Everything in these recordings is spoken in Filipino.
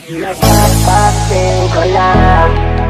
Nagpapasin ko lang.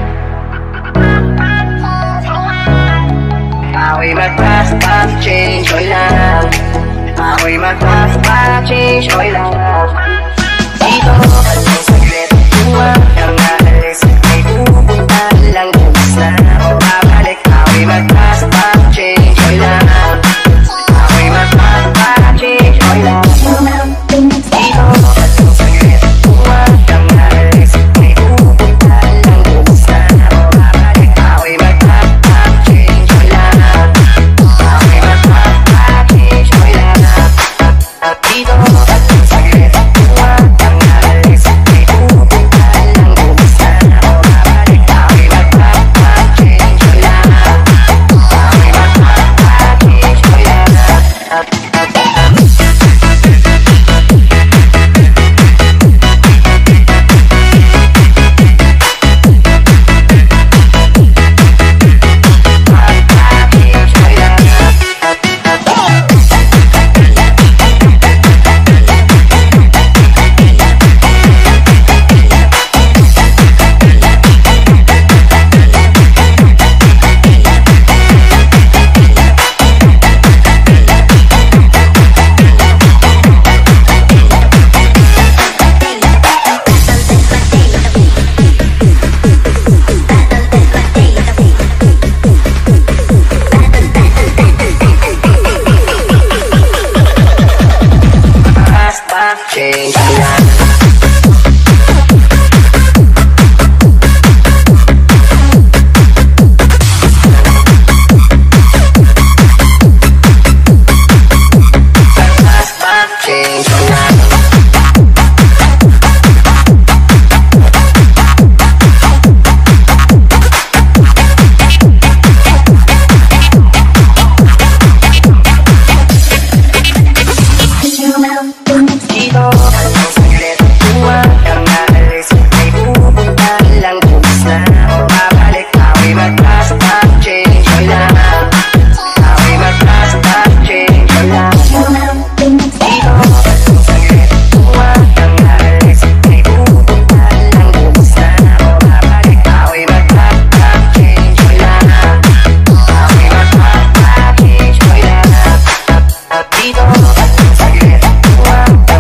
Ako'y magpas-pag-change ko lang. Ako'y magpas-pag-change ko lang. Dito at ang saglit, huwag kang aalis. May pupunta lang bukas na ako babalik. Ako'y magpas-pag-change ko lang. Ako'y magpas-pag-change ko lang. Dito at ang saglit, huwag kang aalis. May pupunta lang bukas na ako babalik. Ako'y magpas-pag-change ko lang. Ako'y magpas-pag-change ko lang. Dito at ang saglit, huwag kang aalis. May pupunta lang bukas na ako babalik. Ako'y magpas-pag-change ko lang. Ako'y magpas-pag-change ko lang. Change ko lang. Change ko lang. Dito ang saglit, huwag kang aalis. May pupunta lang bukas na ako babalik. Ako'y magpas-pag-change ko lang. Ako'y magpas-pag-change ko lang. Dito ang saglit, huwag kang aalis. May pupunta lang bukas na ako babalik. Ako'y magpas-pag-change ko lang. Ako'y magpas-pag-change ko lang. Dito ang saglit, huwag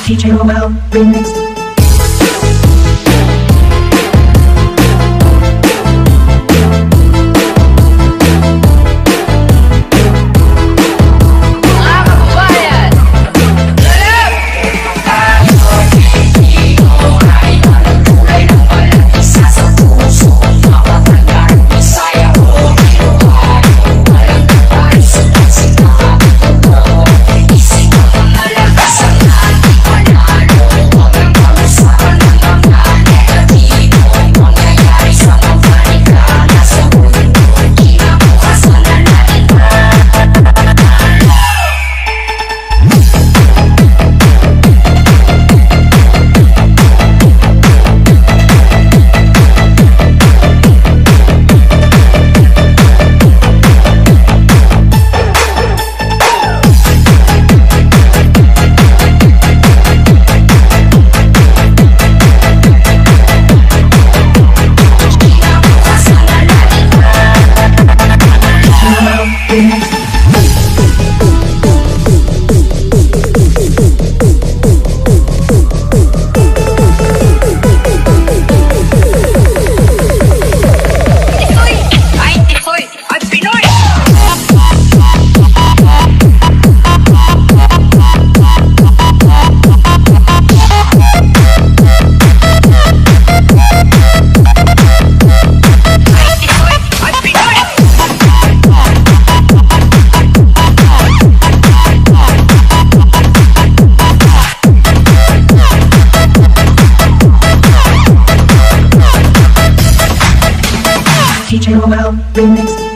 DJ Romel Remix. DJ Romel Remix.